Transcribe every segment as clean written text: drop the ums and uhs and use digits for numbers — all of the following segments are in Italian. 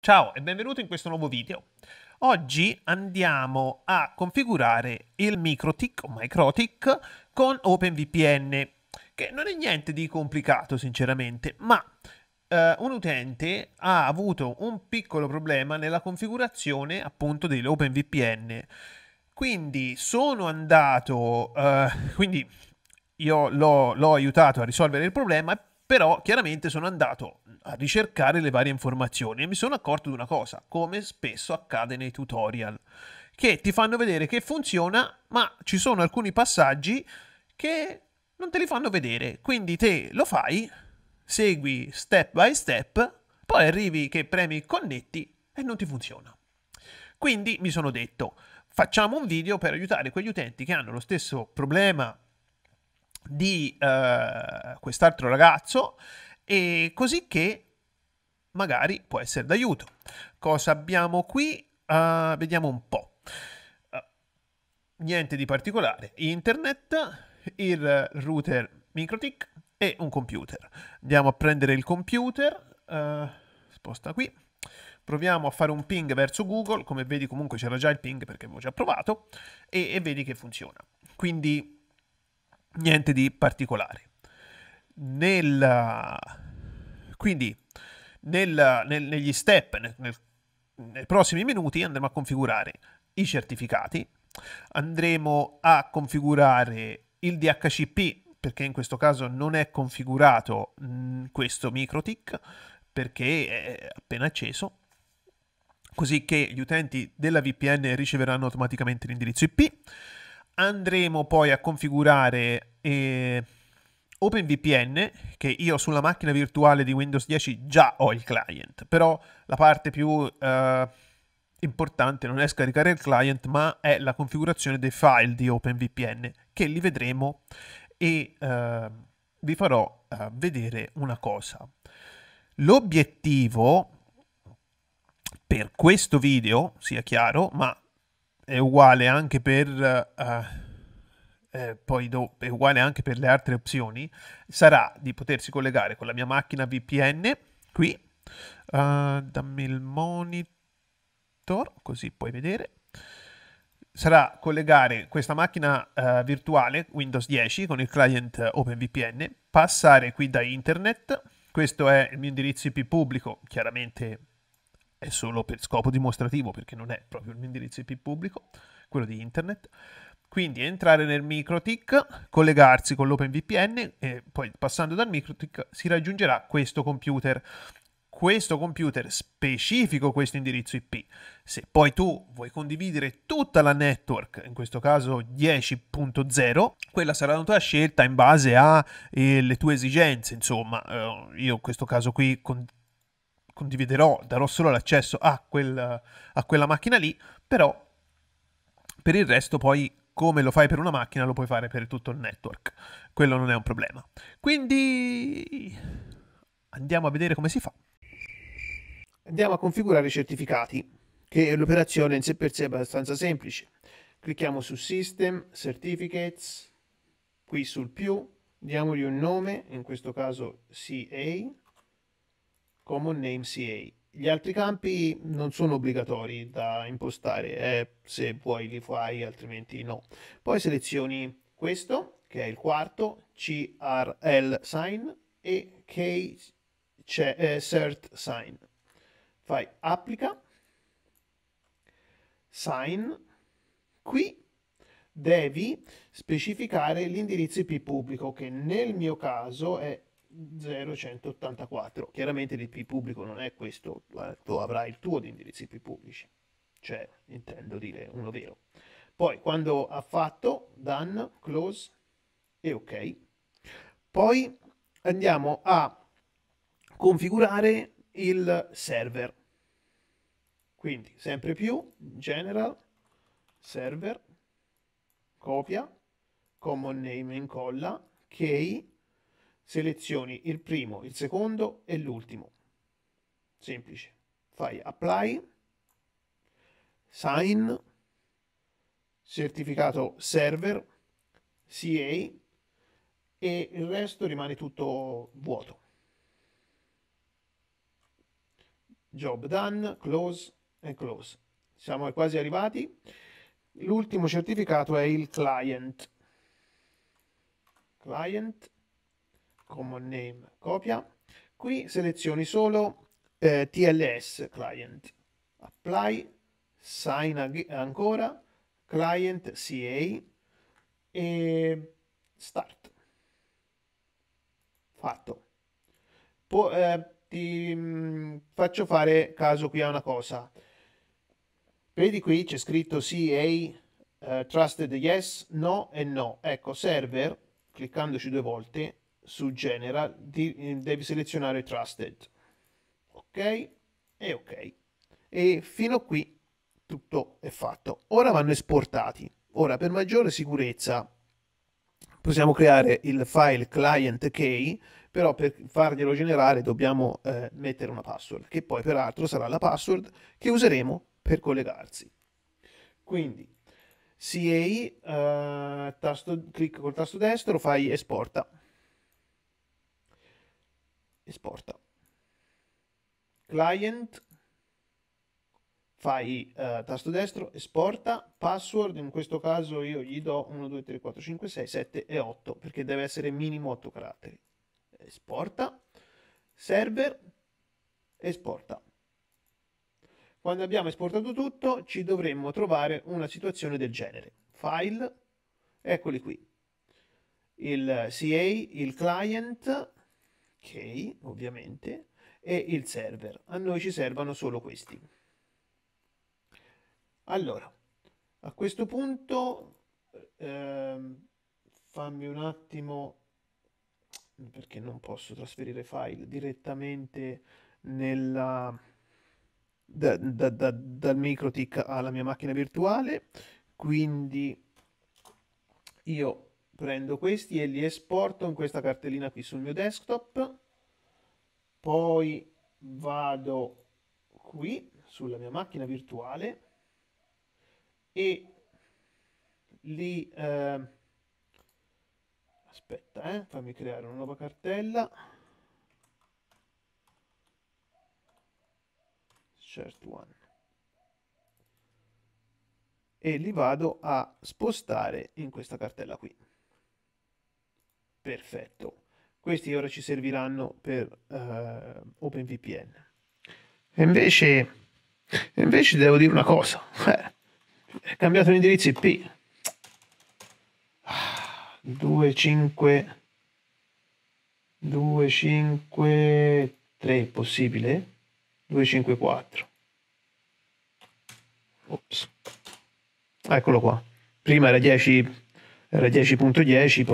Ciao e benvenuto in questo nuovo video. Oggi andiamo a configurare il MikroTik o MikroTik con OpenVPN, che non è niente di complicato sinceramente, ma un utente ha avuto un piccolo problema nella configurazione appunto dell'OpenVPN. Quindi sono andato, quindi io l'ho aiutato a risolvere il problema, però chiaramente sono andato a ricercare le varie informazioni e mi sono accorto di una cosa, come spesso accade nei tutorial, che ti fanno vedere che funziona, ma ci sono alcuni passaggi che non te li fanno vedere. Quindi te lo fai, segui step by step, poi arrivi che premi connetti e non ti funziona. Quindi mi sono detto, facciamo un video per aiutare quegli utenti che hanno lo stesso problema di quest'altro ragazzo, e così che magari può essere d'aiuto. Cosa abbiamo qui? Vediamo un po'. Niente di particolare. Internet, il router MikroTik e un computer. Andiamo a prendere il computer. Sposta qui. Proviamo a fare un ping verso Google. Come vedi comunque c'era già il ping perché avevo già provato. E vedi che funziona. Quindi niente di particolare. Quindi negli step, nei prossimi minuti andremo a configurare i certificati, andremo a configurare il DHCP perché in questo caso non è configurato questo MikroTik perché è appena acceso, così che gli utenti della VPN riceveranno automaticamente l'indirizzo IP. Andremo poi a configurare OpenVPN, che io sulla macchina virtuale di Windows 10 già ho il client, però la parte più importante non è scaricare il client, ma è la configurazione dei file di OpenVPN, che li vedremo e vi farò vedere una cosa. L'obiettivo per questo video, sia chiaro, ma è uguale anche per è uguale anche per le altre opzioni, sarà di potersi collegare con la mia macchina VPN qui. Dammi il monitor così puoi vedere. Sarà collegare questa macchina virtuale Windows 10 con il client OpenVPN, passare qui da internet. Questo è il mio indirizzo IP pubblico, chiaramente è solo per scopo dimostrativo perché non è proprio il mio indirizzo IP pubblico, quello di internet. Quindi entrare nel MikroTik, collegarsi con l'OpenVPN e poi passando dal MikroTik si raggiungerà questo computer. Questo computer specifico questo indirizzo IP. Se poi tu vuoi condividere tutta la network, in questo caso 10.0, quella sarà una tua scelta in base alle tue esigenze. Insomma, io in questo caso qui condividerò, darò solo l'accesso a quella macchina lì, però per il resto poi come lo fai per una macchina lo puoi fare per tutto il network. Quello non è un problema. Quindi andiamo a vedere come si fa. Andiamo a configurare i certificati, che l'operazione in sé per sé è abbastanza semplice. Clicchiamo su System, Certificates, qui sul più, diamogli un nome, in questo caso CA, Common Name CA. Gli altri campi non sono obbligatori da impostare, se vuoi li fai, altrimenti no. Poi selezioni questo, che è il quarto, CRL sign e cert sign. Fai applica, sign, qui devi specificare l'indirizzo IP pubblico che nel mio caso è 0184. Chiaramente l'IP pubblico non è questo, tu avrai il tuo di indirizzi IP pubblici, cioè intendo dire uno vero. Poi quando ha fatto done, close e ok, poi andiamo a configurare il server. Quindi sempre più, general, server, copia, common name incolla, key, selezioni il primo, il secondo e l'ultimo. Semplice. Fai apply, sign, certificato server, CA e il resto rimane tutto vuoto. job done, close e close. Siamo quasi arrivati. L'ultimo certificato è il client. Client, common name, copia. Qui selezioni solo TLS client. Apply, sign ancora, client CA e start. Fatto. Ti faccio fare caso qui a una cosa. Vedi qui c'è scritto CA, trusted yes, no e no. Ecco, server, cliccandoci 2 volte su general, devi selezionare trusted. Ok e ok. E fino a qui tutto è fatto. Ora vanno esportati. Ora, per maggiore sicurezza, possiamo creare il file client key, però per farglielo generare dobbiamo mettere una password, che poi peraltro sarà la password che useremo per collegarsi. Quindi CA, clic col tasto destro, fai esporta. Esporta. Client, fai tasto destro, esporta, password, in questo caso io gli do 1, 2, 3, 4, 5, 6, 7 e 8, perché deve essere minimo 8 caratteri. Esporta, server, esporta. Quando abbiamo esportato tutto, ci dovremmo trovare una situazione del genere. File, eccoli qui. Il CA, il client, ok, ovviamente, e il server. A noi ci servono solo questi. Allora, a questo punto, fammi un attimo, perché non posso trasferire file direttamente dal MikroTik alla mia macchina virtuale, quindi io prendo questi e li esporto in questa cartellina qui sul mio desktop, poi vado qui sulla mia macchina virtuale e li aspetta, fammi creare una nuova cartella, shared one, e li vado a spostare in questa cartella qui. Perfetto. Questi ora ci serviranno per OpenVPN. E invece devo dire una cosa. È cambiato l'indirizzo IP. 25 253 possibile? 254. Ops. Eccolo qua. Prima era 10.10,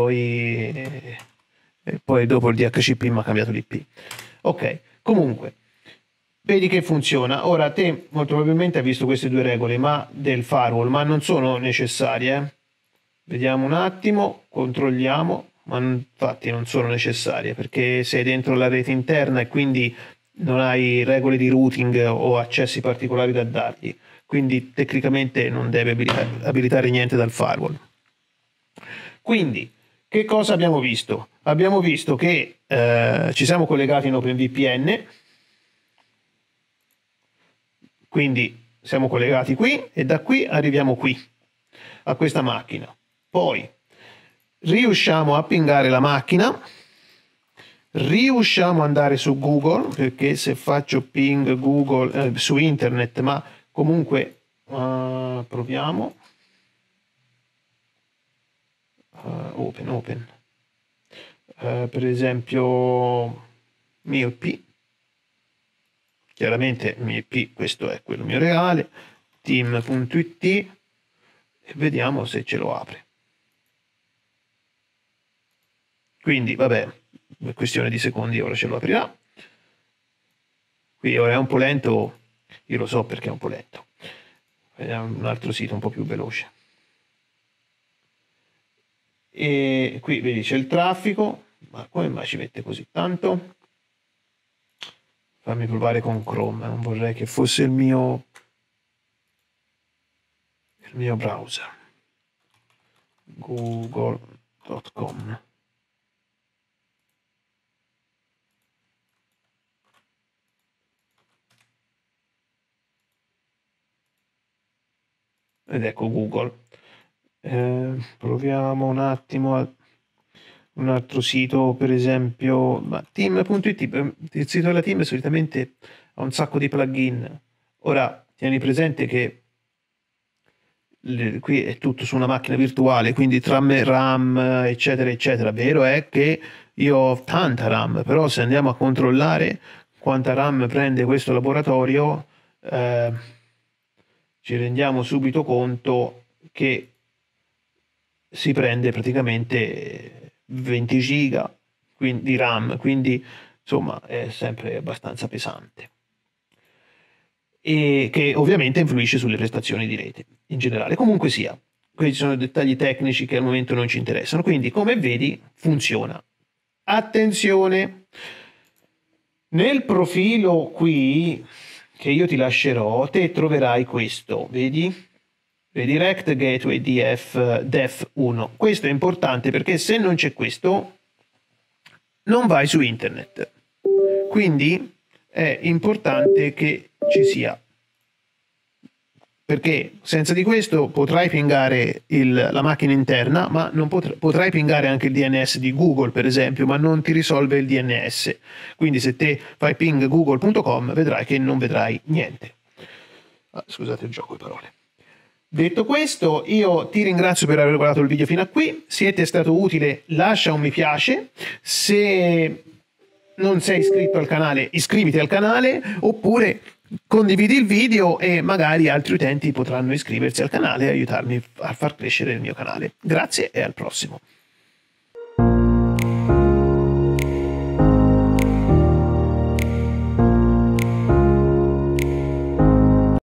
poi dopo il DHCP mi ha cambiato l'IP. Ok, comunque, vedi che funziona. Ora te molto probabilmente hai visto queste 2 regole del firewall, ma non sono necessarie. Vediamo un attimo, controlliamo, ma infatti non sono necessarie perché sei dentro la rete interna e quindi non hai regole di routing o accessi particolari da dargli, quindi tecnicamente non deve abilitare niente dal firewall. Quindi, che cosa abbiamo visto? Abbiamo visto che ci siamo collegati in OpenVPN, quindi siamo collegati qui e da qui arriviamo qui, a questa macchina. Poi riusciamo a pingare la macchina, riusciamo ad andare su Google, perché se faccio ping Google su internet, ma comunque proviamo, open, per esempio mio IP, chiaramente mio IP, questo è quello mio reale, team.it, e vediamo se ce lo apre. Quindi vabbè, è questione di secondi, ora ce lo aprirà. Qui ora è un po' lento, io lo so perché è un po' lento. Vediamo un altro sito un po' più veloce. E qui vedi c'è il traffico, ma come mai ci mette così tanto? Fammi provare con Chrome, non vorrei che fosse il mio browser. Google.com. ed ecco Google. Proviamo un attimo un altro sito, per esempio team.it. Il sito della team solitamente ha un sacco di plugin. Ora tieni presente che qui è tutto su una macchina virtuale, quindi RAM eccetera eccetera. Vero è che io ho tanta RAM, però se andiamo a controllare quanta RAM prende questo laboratorio, ci rendiamo subito conto che si prende praticamente 20 giga di RAM, quindi insomma è sempre abbastanza pesante, e che ovviamente influisce sulle prestazioni di rete in generale. Comunque sia, questi sono dettagli tecnici che al momento non ci interessano, quindi come vedi funziona. Attenzione, nel profilo qui che io ti lascerò, te troverai questo, vedi? Redirect Gateway Def 1. Questo è importante perché se non c'è questo non vai su internet. Quindi è importante che ci sia, perché senza di questo potrai pingare la macchina interna, ma non potrai pingare anche il DNS di Google, per esempio, ma non ti risolve il DNS. Quindi se te fai ping google.com vedrai che non vedrai niente. Scusate il gioco di parole. Detto questo, io ti ringrazio per aver guardato il video fino a qui. Se ti è stato utile, lascia un mi piace. Se non sei iscritto al canale, iscriviti al canale, oppure condividi il video e magari altri utenti potranno iscriversi al canale e aiutarmi a far crescere il mio canale. Grazie e al prossimo.